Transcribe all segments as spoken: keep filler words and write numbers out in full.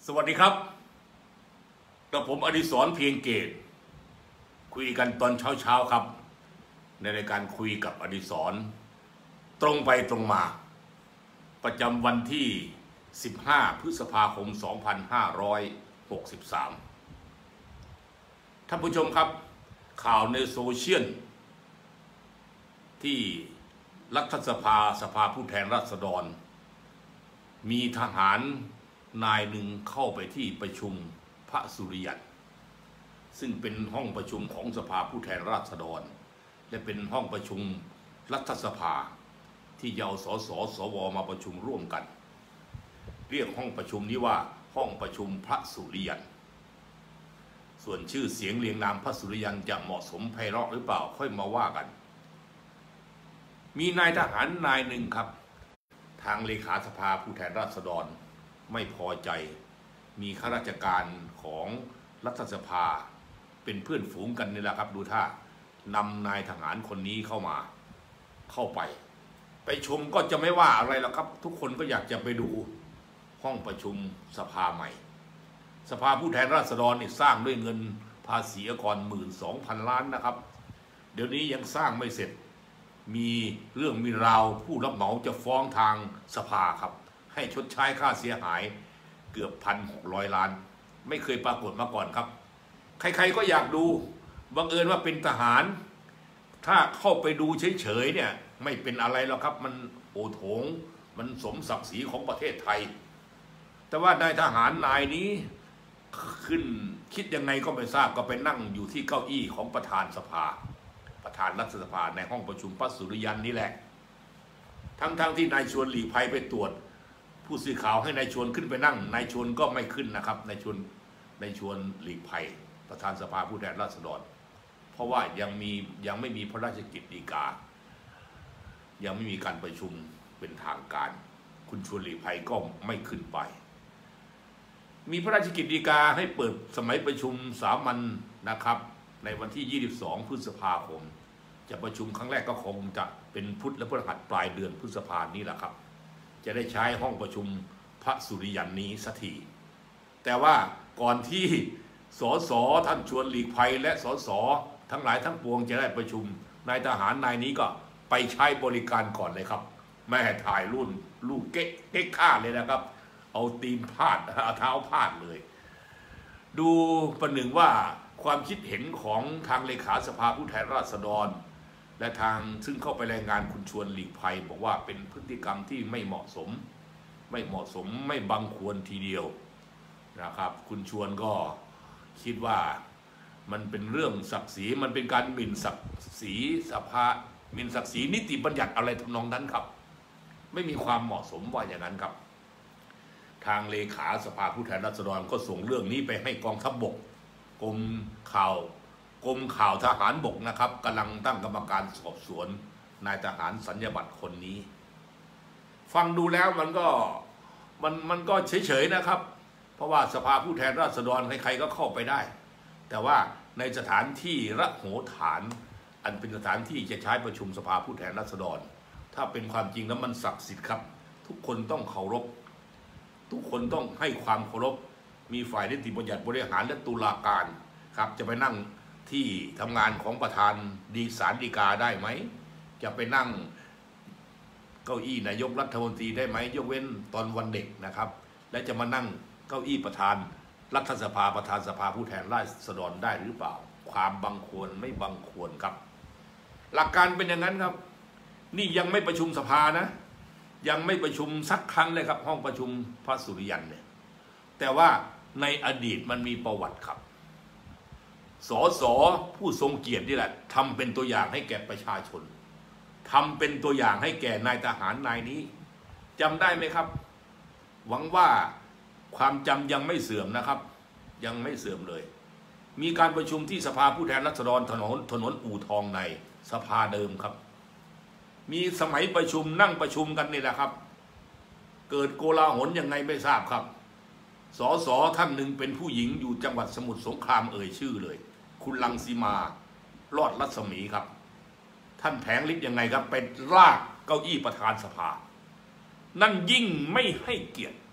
สวัสดีครับกับผมอดิศรเพียงเกตคุยกันตอนเช้าๆครับในรายการคุยกับอดิศรตรงไปตรงมาประจำวันที่สิบห้าพฤษภาคมสองพันห้าร้อยหกสิบสามท่านผู้ชมครับข่าวในโซเชียลที่รัฐสภาสภาผู้แทนราษฎรมีทหารนายหนึ่งเข้าไปที่ประชุมพระสุริยันซึ่งเป็นห้องประชุมของสภาผู้แทนราษฎรและเป็นห้องประชุมรัฐสภาที่จะเอาสสสวมาประชุมร่วมกันเรียกห้องประชุมนี้ว่าห้องประชุมพระสุริยันส่วนชื่อเสียงเรียงนามพระสุริยันจะเหมาะสมไพเราะหรือเปล่าค่อยมาว่ากันมีนายทหารนายหนึ่งครับทางเลขาสภาผู้แทนราษฎรไม่พอใจมีข้าราชการของรัฐสภาเป็นเพื่อนฝูงกันนี่แหละครับดูท่านำนายทหารคนนี้เข้ามาเข้าไปไปชมก็จะไม่ว่าอะไรหรอกครับทุกคนก็อยากจะไปดูห้องประชุมสภาใหม่สภาผู้แทนราษฎรนี่สร้างด้วยเงินภาษีอากรหมื่นสองพันล้านนะครับเดี๋ยวนี้ยังสร้างไม่เสร็จมีเรื่องมีราวผู้รับเหมาจะฟ้องทางสภาครับให้ชดใช้ค่าเสียหายเกือบพันหกร้อยล้านไม่เคยปรากฏมาก่อนครับใครๆก็อยากดูบังเอิญว่าเป็นทหารถ้าเข้าไปดูเฉยๆเนี่ยไม่เป็นอะไรหรอกครับมันโอโถงมันสมศักดิ์ศรีของประเทศไทยแต่ว่านายทหารนายนี้ขึ้นคิดยังไงก็ไม่ทราบก็ไปนั่งอยู่ที่เก้าอี้ของประธานสภาประธานรัฐสภาในห้องประชุมพระสุริยันนี่แหละทั้งๆ ท, ที่นายชวนหลีกภัยไปตรวจผู้สื่อข่าวให้นายชวนขึ้นไปนั่งนายชวนก็ไม่ขึ้นนะครับนายชวนนายชวนหลีกภัยประธานสภาผู้แทนราษฎรเพราะว่ายังมียังไม่มีพระราชกิจฎีกายังไม่มีการประชุมเป็นทางการคุณชวนหลีกภัยก็ไม่ขึ้นไปมีพระราชกิจฎีกาให้เปิดสมัยประชุมสามัญนะครับในวันที่ยี่สิบสองพฤษภาคมจะประชุมครั้งแรกก็คงจะเป็นพุธและพฤหัสปลายเดือนพฤษภาคมนี้แหละครับจะได้ใช้ห้องประชุมพระสุริยันนี้สักทีแต่ว่าก่อนที่สสท่านชวนหลีกภัยและสสทั้งหลายทั้งปวงจะได้ประชุมนายทหารนายนี้ก็ไปใช้บริการก่อนเลยครับแม่ถ่ายรุ่นลูกเก๊กเก๊กข้าเลยนะครับเอาตีนพาดเอาเท้าพาดเลยดูประหนึ่งว่าความคิดเห็นของทางเลขาสภาผู้แทนราษฎรและทางซึ่งเข้าไปรายงานคุณชวนหลีกภัยบอกว่าเป็นพฤติกรรมที่ไม่เหมาะสมไม่เหมาะสมไม่บังควรทีเดียวนะครับคุณชวนก็คิดว่ามันเป็นเรื่องศักดิ์ศรีมันเป็นการหมิ่นศักดิ์ศรีสภาหมิ่นศักดิ์ศรีนิติบัญญัติอะไรทำนองนั้นครับไม่มีความเหมาะสมว่าอย่างนั้นครับทางเลขาสภาผู้แทนราษฎรก็ส่งเรื่องนี้ไปให้กองทัพบกกรมข่าวกรมข่าวทหารบกนะครับกำลังตั้งกรรมการสอบสวนนายทหารสัญญาบัตรคนนี้ฟังดูแล้วมันก็มันมันก็เฉยๆนะครับเพราะว่าสภาผู้แทนราษฎรใครๆก็เข้าไปได้แต่ว่าในสถานที่ระโหฐานอันเป็นสถานที่จะใช้ประชุมสภาผู้แทนราษฎรถ้าเป็นความจริงแล้วมันศักดิ์สิทธิ์ครับทุกคนต้องเคารพทุกคนต้องให้ความเคารพมีฝ่ายนิติบัญญัติบริหารและตุลาการครับจะไปนั่งที่ทำงานของประธานดีศาลฎีกาได้ไหมจะไปนั่งเก้าอี้นายกรัฐมนตรีได้ไหมยกเว้นตอนวันเด็กนะครับและจะมานั่งเก้าอี้ประธานรัฐสภาประธานสภาผู้แทนราษฎรได้หรือเปล่าความบังควรไม่บังควรครับหลักการเป็นอย่างนั้นครับนี่ยังไม่ประชุมสภานะยังไม่ประชุมสักครั้งเลยครับห้องประชุมพระสุริยันเนี่ยแต่ว่าในอดีตมันมีประวัติครับสสผู้ทรงเกียรตินี่แหละทำเป็นตัวอย่างให้แก่ประชาชนทำเป็นตัวอย่างให้แก่นายทหารนายนี้จำได้ไหมครับหวังว่าความจำยังไม่เสื่อมนะครับยังไม่เสื่อมเลยมีการประชุมที่สภาผู้แทนราษฎรถนนถนนอู่ทองในสภาเดิมครับมีสมัยประชุมนั่งประชุมกันนี่แหละครับเกิดโกลาหลยังไงไม่ทราบครับสสท่านหนึ่งเป็นผู้หญิงอยู่จังหวัดสมุทรสงครามเอ่ยชื่อเลยคุณรังสีมารอดรัศมีครับท่านแผงฤทธิ์ยังไงครับไปลากเก้าอี้ประธานสภานั่นยิ่งไม่ให้เกียรติ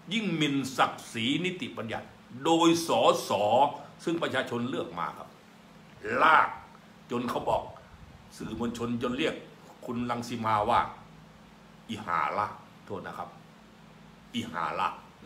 ยิ่งหมิ่นศักดิ์ศรีนิติบัญญัติโดยสสซึ่งประชาชนเลือกมาครับลากจนเขาบอกสื่อมวลชนจนเรียกคุณรังสีมาว่าอิหาละโทษนะครับอิหาละ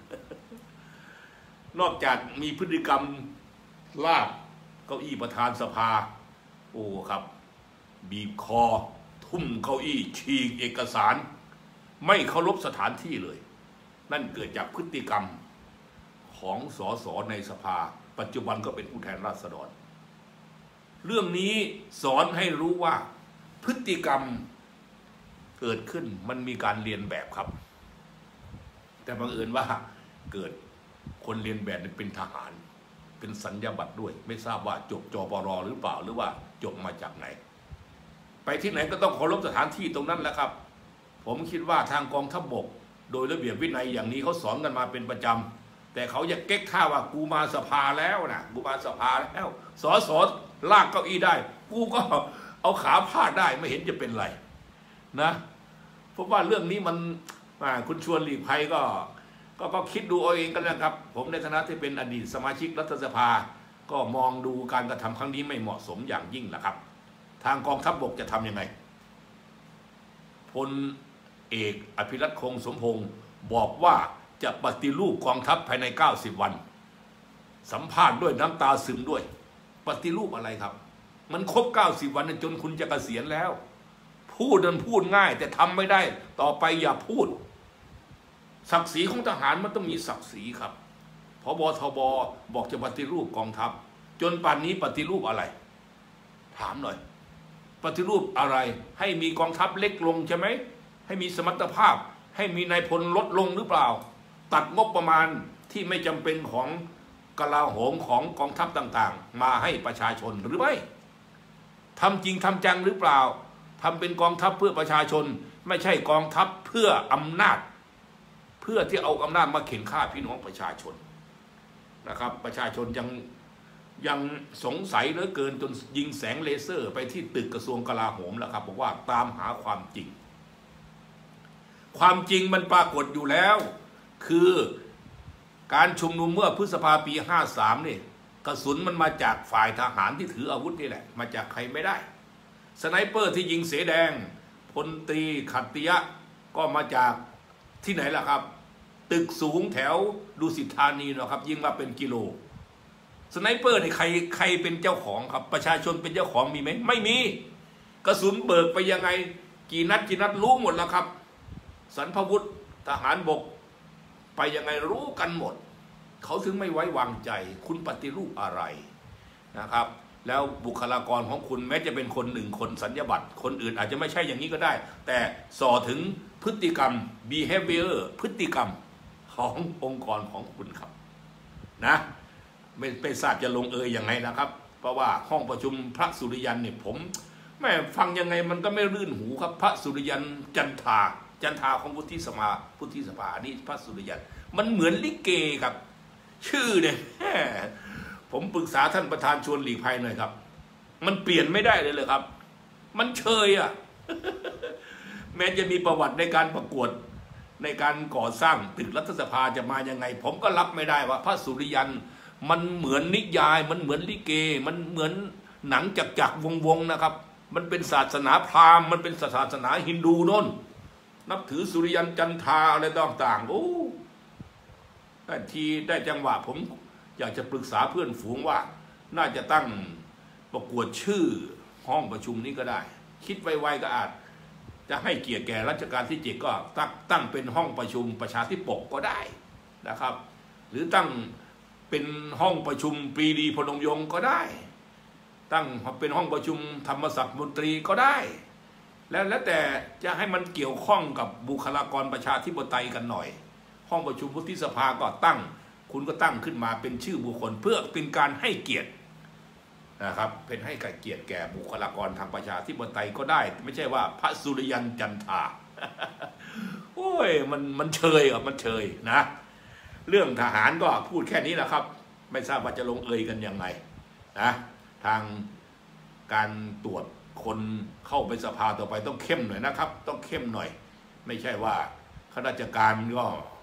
นอกจากมีพฤติกรรมลากเก้าอี้ประธานสภาโอ้ครับบีบคอทุ่มเก้าอี้ฉีกเอกสารไม่เคารพสถานที่เลยนั่นเกิดจากพฤติกรรมของสสในสภาปัจจุบันก็เป็นผู้แทนราษฎรเรื่องนี้สอนให้รู้ว่าพฤติกรรมเกิดขึ้นมันมีการเรียนแบบครับแต่บังเอิญว่าเกิดคนเรียนแบบเป็นทหารเป็นสัญญาบัตรด้วยไม่ทราบว่าจบจปรหรือเปล่าหรือว่าจบมาจากไหนไปที่ไหนก็ต้องเคารพสถานที่ตรงนั้นแหละครับผมคิดว่าทางกองทัพบกโดยระเบียบวินัยอย่างนี้เขาสอนกันมาเป็นประจำแต่เขาอยากเก๊กท่าว่ากูมาสภาแล้วนะกูมาสภาแล้วสอสอลากเก้าอี้ได้กูก็เอาขาพาดได้ไม่เห็นจะเป็นไรนะเพราะว่าเรื่องนี้มันคุณชวนหลีกภัยก็ก็ก็คิดดูเอาเองกันนะครับผมในฐานะที่เป็นอดีตสมาชิกรัฐสภาก็มองดูการกระทำครั้งนี้ไม่เหมาะสมอย่างยิ่งแหละครับทางกองทัพบกจะทำยังไงพลเอกอภิรัตคงสมพงศ์บอกว่าจะปฏิรูปกองทัพภายในเก้าสิบวันสัมภาษณ์ด้วยน้ำตาซึมด้วยปฏิรูปอะไรครับมันครบเก้าสิบวันจนคุณจะเกษียณแล้วพูดนั้นพูดง่ายแต่ทำไม่ได้ต่อไปอย่าพูดศักดิ์ศรีของทหารมันต้องมีศักดิ์ศรีครับผบ.ทบ.บอกจะปฏิรูปกองทัพจนป่านนี้ปฏิรูปอะไรถามหน่อยปฏิรูปอะไรให้มีกองทัพเล็กลงใช่ไหมให้มีสมรรถภาพให้มีนายพลลดลงหรือเปล่าตัดงบประมาณที่ไม่จำเป็นของกลาโหมของกองทัพต่างๆมาให้ประชาชนหรือไม่ทำจริงทำจังหรือเปล่าทำเป็นกองทัพเพื่อประชาชนไม่ใช่กองทัพเพื่ออำนาจเพื่อที่เอาอำนาจมาเข็นฆ่าพี่น้องประชาชนนะครับประชาชนยังยังสงสัยเหลือเกินจนยิงแสงเลเซอร์ไปที่ตึกกระทรวงกลาโหมแล้วครับบอกว่าตามหาความจริงความจริงมันปรากฏอยู่แล้วคือการชุมนุมเมื่อพฤษภาปีห้าสามนี่กระสุนมันมาจากฝ่ายทหารที่ถืออาวุธนี่แหละมาจากใครไม่ได้สไนเปอร์ที่ยิงเสแดงพลตรีขัตติยะก็มาจากที่ไหนล่ะครับตึกสูงแถวดุสิตธานีนะครับยิงมาเป็นกิโลสไนเปอร์นี่ใครใครเป็นเจ้าของครับประชาชนเป็นเจ้าของมีไหมไม่มีกระสุนเบิกไปยังไงกี่นัดกี่นัดรู้หมดแล้วครับสรรพวุธทหารบกไปยังไงรู้กันหมดเขาถึงไม่ไว้วางใจคุณปฏิรูปอะไรนะครับแล้วบุคลากรของคุณแม้จะเป็นคนหนึ่งคนสัญญาบัตรคนอื่นอาจจะไม่ใช่อย่างนี้ก็ได้แต่ส่อถึงพฤติกรรม behavior พฤติกรรมขององค์กรของคุณครับนะไม่ไม่ทราบจะลงเอยยังไงนะครับเพราะว่าห้องประชุมพระสุริยันเนี่ยผมแม่ฟังยังไงมันก็ไม่รื่นหูครับพระสุริยันจันทาจันทาของวุฒิสภาวุฒิสภานี่พระสุริยันมันเหมือนลิเกครับชื่อเนี่ยผมปรึกษาท่านประธานชวนหลีกภัยหน่อยครับมันเปลี่ยนไม่ได้เลยเลยครับมันเชยอ่ะ แม้จะมีประวัติในการประกวดในการก่อสร้างตึกรัฐสภาจะมายังไงผมก็รับไม่ได้ว่าพระสุริยันมันเหมือนนิยายมันเหมือนลิเกมันเหมือนหนังจักจักวงวงนะครับมันเป็นศาสนาพราหมณ์มันเป็นศาสนาฮินดูโน่นนับถือสุริยันจันทราอะไรต่างๆโอ้ได้ทีได้จังหวะผมอยากจะปรึกษาเพื่อนฝูงว่าน่าจะตั้งประกวดชื่อห้องประชุมนี้ก็ได้คิดไวๆก็อาจจะให้เกียรติแก่รัชกาลที่เจ็ดก็ตั้งตั้งเป็นห้องประชุมประชาธิปกก็ได้นะครับหรือตั้งเป็นห้องประชุมปรีดีพนมยงค์ก็ได้ตั้งเป็นห้องประชุมธรรมศักดิ์มนตรีก็ได้แล้วแล้วแต่จะให้มันเกี่ยวข้องกับบุคลากรประชาธิปไตยกันหน่อยห้องประชุมวุฒิสภาก็ตั้งคุณก็ตั้งขึ้นมาเป็นชื่อบุคคลเพื่อเป็นการให้เกียรตินะครับเป็นให้เกียรติแก่บุคลากรทางประชาธิปไตยก็ได้ไม่ใช่ว่าพระสุริยันจันทรา โอ้ยมันมันเชยอ่ะมันเชยนะเรื่องทหารก็พูดแค่นี้แหละครับไม่ทราบว่าจะลงเอยกันยังไงนะทางการตรวจคนเข้าไปสภาต่อไปต้องเข้มหน่อยนะครับต้องเข้มหน่อยไม่ใช่ว่าข้าราชการก็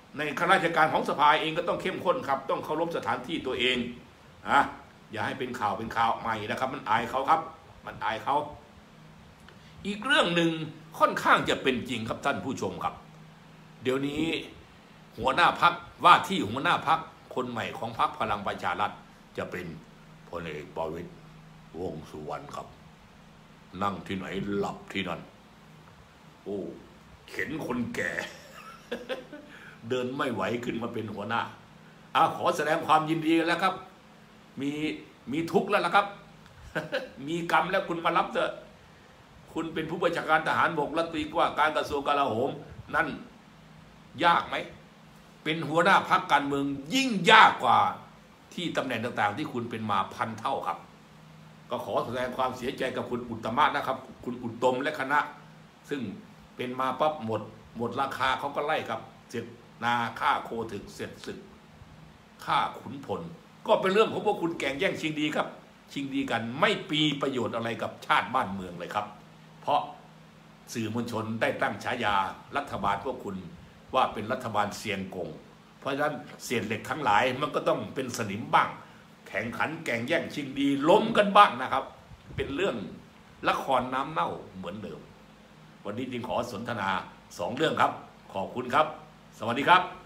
ในข้าราชการของสภาเองก็ต้องเข้มข้นครับต้องเคารพสถานที่ตัวเองอะอย่าให้เป็นข่าวเป็นข่าวใหม่นะครับมันอายเขาครับมันอายเขาอีกเรื่องหนึ่งค่อนข้างจะเป็นจริงครับท่านผู้ชมครับเดี๋ยวนี้หัวหน้าพรรคว่าที่หัวหน้าพรรคคนใหม่ของพรรคพลังประชารัฐจะเป็นพลเอกประวิตรวงษ์สุวรรณครับนั่งที่ไหนหลับที่นั่นโอ้เข็นคนแก่ เดินไม่ไหวขึ้นมาเป็นหัวหน้าอ่ะขอแสดงความยินดีแล้วครับมีมีทุกข์แล้วล่ะครับ มีกรรมแล้วคุณมารับเถอะคุณเป็นผู้บัญชาการทหารบกรัฐมนตรีว่าการกระทรวงกลาโหมนั่นยากไหมเป็นหัวหน้าพรรคการเมืองยิ่งยากกว่าที่ตำแหน่งต่างๆที่คุณเป็นมาพันเท่าครับก็ขอแสดงความเสียใจกับคุณอุตตมะนะครับคุณอุตตมและคณะซึ่งเป็นมาปั๊บหมดหมดราคาเขาก็ไล่ครับเสร็จนาฆ่าโคถึกเสร็จศึกฆ่าขุนพลก็เป็นเรื่องของพวกคุณแข่งแย่งชิงดีครับชิงดีกันไม่ปีประโยชน์อะไรกับชาติบ้านเมืองเลยครับเพราะสื่อมวลชนได้ตั้งฉายารัฐบาลพวกคุณว่าเป็นรัฐบาลเซียนกงเพราะฉะนั้นเศษเหล็กทั้งหลายมันก็ต้องเป็นสนิมบ้างแข่งขันแข่งแย่งชิงดีล้มกันบ้างนะครับเป็นเรื่องละครน้ำเน่าเหมือนเดิมวันนี้จึงขอสนทนาสองเรื่องครับขอบคุณครับสวัสดีครับ